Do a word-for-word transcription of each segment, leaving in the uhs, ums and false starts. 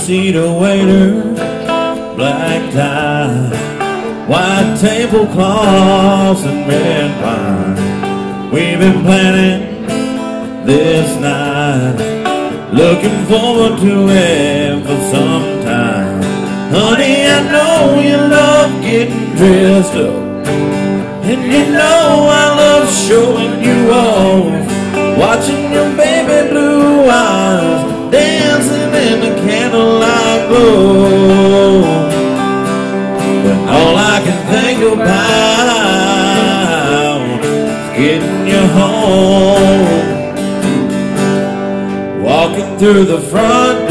two-seater waiter, black tie, white tablecloths and red wine. We've been planning this night, looking forward to it for some time. Honey, I know you love getting dressed up, and you know I love showing you off, watching your baby blue eyes dancing in the candlelight glow. But all I can think about is getting you home, walking through the front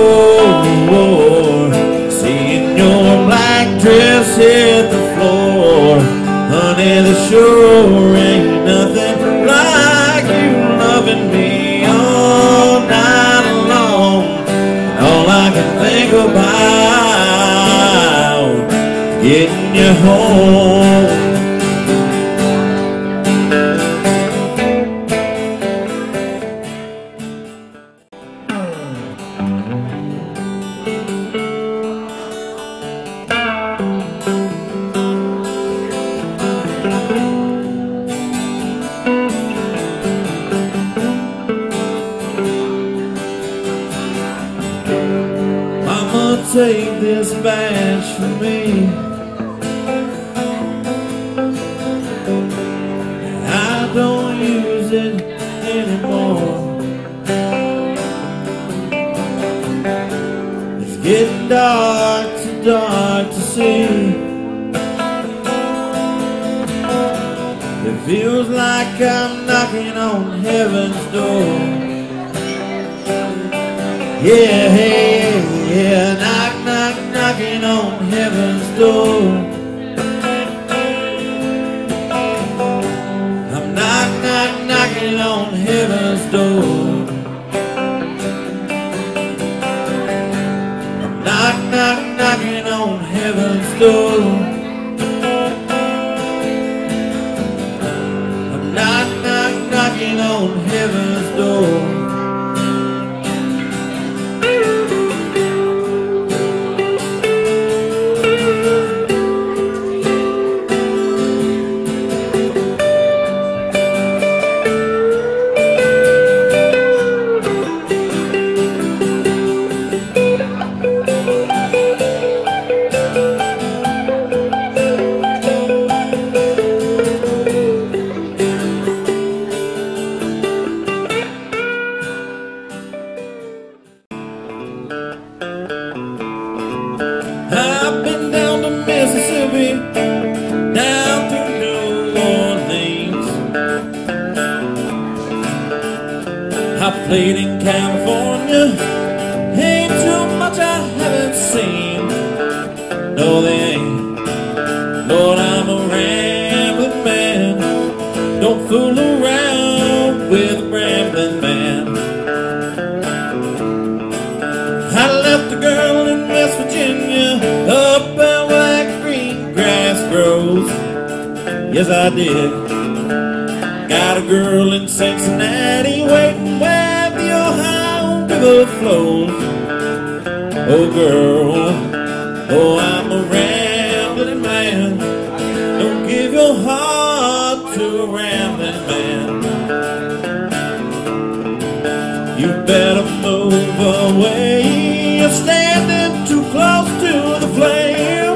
door, seeing your black dress hit the floor. Honey, there sure ain't nothing like you loving me all night long. All I can think about is getting you home. Take this badge from me, I don't use it anymore. It's getting dark, too dark to see. It feels like I'm knocking on heaven's door. Yeah, hey, yeah, knock, knock, knocking on heaven's door. I'm knock, knock, knocking on heaven's door. I'm knock, knock, knocking on heaven's door. I'm knock, knock, knocking on heaven's door. I've been down to Mississippi, down to New Orleans. I've played in California, ain't too much I haven't seen. No, they ain't. Lord, I'm a rambling man. Don't fool around with a rambling man. I left a girl in West Virginia, up and where green grass grows. Yes, I did. Got a girl in Cincinnati, waiting where the Ohio River flows. Oh, girl, oh, I'm a rambling man. Don't give your heart to a rambling man. You better move away, you're standing too close to the flame.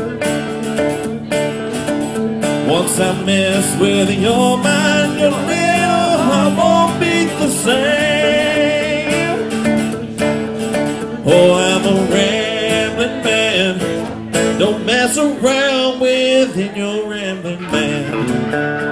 Once I mess with your mind, your little heart won't beat the same. Oh, I'm a rambling man. Don't mess around with your rambling man.